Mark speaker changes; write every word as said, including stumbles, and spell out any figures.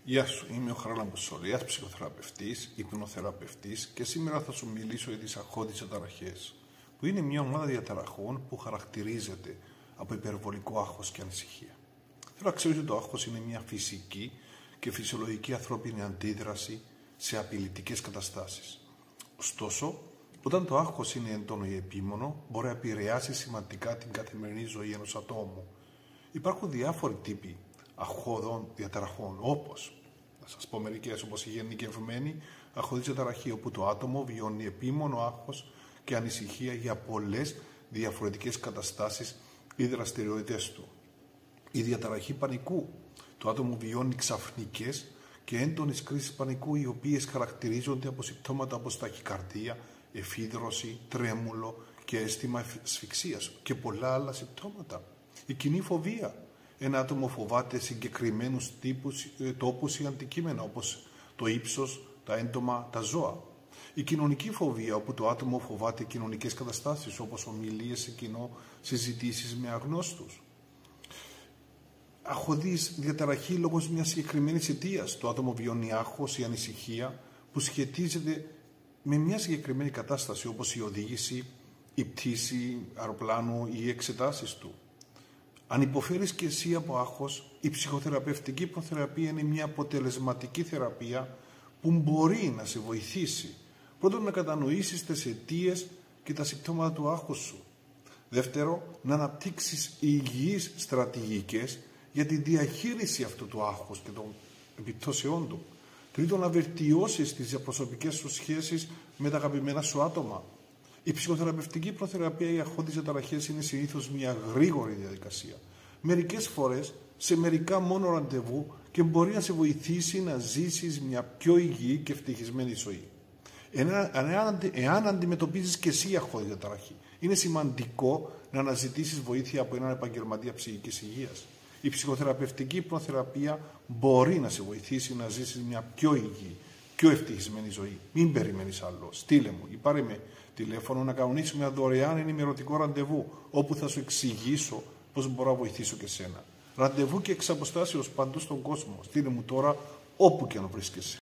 Speaker 1: Γεια σου, είμαι ο Χαράλαμπος Σολίας, ψυχοθεραπευτής, υπνοθεραπευτής και σήμερα θα σου μιλήσω για τις αγχώδεις διαταραχές, που είναι μια ομάδα διαταραχών που χαρακτηρίζεται από υπερβολικό άγχος και ανησυχία. Θέλω να ξέρεις ότι το άγχος είναι μια φυσική και φυσιολογική ανθρώπινη αντίδραση σε απειλητικές καταστάσεις. Ωστόσο, όταν το άγχος είναι έντονο ή επίμονο, μπορεί να επηρεάσει σημαντικά την καθημερινή ζωή ενός ατόμου. Υπάρχουν διάφοροι τύποι αγχώδων διαταραχών, όπως, να σας πω μερικές, όπως η γενικευμένη αγχώδης διαταραχή, όπου το άτομο βιώνει επίμονο άγχος και ανησυχία για πολλές διαφορετικές καταστάσεις ή δραστηριότητες του. Η διαταραχή πανικού. Το άτομο βιώνει ξαφνικές και έντονες κρίσεις πανικού, οι οποίες χαρακτηρίζονται από συμπτώματα όπως ταχυκαρδία, εφίδρωση, τρέμουλο και αίσθημα ασφυξίας και πολλά άλλα συμπτώματα. Η κοινή φοβία. Ένα άτομο φοβάται συγκεκριμένους τύπους, τόπους ή αντικείμενα, όπως το ύψος, τα έντομα, τα ζώα. Η κοινωνική φοβία, όπου το άτομο φοβάται κοινωνικές καταστάσεις, όπως ομιλίες σε κοινό, συζητήσεις με αγνώστους. Αγχώδης διαταραχή λόγω μιας συγκεκριμένης αιτίας. Το άτομο βιώνει άγχος ή ανησυχία που σχετίζεται με μια συγκεκριμένη κατάσταση, όπως η οδήγηση, η πτήση αεροπλάνου ή οι εξετάσεις του. Αν υποφέρεις και εσύ από άγχος, η ψυχοθεραπευτική υποθεραπεία είναι μια αποτελεσματική θεραπεία που μπορεί να σε βοηθήσει. Πρώτον, να κατανοήσεις τις αιτίες και τα συμπτώματα του άγχους σου. Δεύτερο, να αναπτύξεις υγιείς στρατηγικές για τη διαχείριση αυτού του άγχους και των επιπτώσεών του. Τρίτον, να βελτιώσεις τις διαπροσωπικές σου σχέσεις με τα αγαπημένα σου άτομα. Η ψυχοθεραπευτική προθεραπεία ή αγχώδεις διαταραχές είναι συνήθως μια γρήγορη διαδικασία. Μερικές φορές σε μερικά μόνο ραντεβού και μπορεί να σε βοηθήσει να ζήσεις μια πιο υγιή και ευτυχισμένη ζωή. Εάν, εάν αντιμετωπίζεις και εσύ αγχώδη διαταραχή, είναι σημαντικό να αναζητήσεις βοήθεια από έναν επαγγελματία ψυχικής υγείας. Η ψυχοθεραπευτική προθεραπεία μπορεί να σε βοηθήσει να ζήσεις μια πιο υγιή, πιο ευτυχισμένη ζωή. Μην περιμένεις άλλο. Στείλε μου ή πάρε με τηλέφωνο να κανονίσουμε ένα δωρεάν ενημερωτικό ραντεβού, όπου θα σου εξηγήσω πώς μπορώ να βοηθήσω και σένα. Ραντεβού και εξ αποστάσεως παντού στον κόσμο. Στείλε μου τώρα όπου και αν βρίσκεσαι.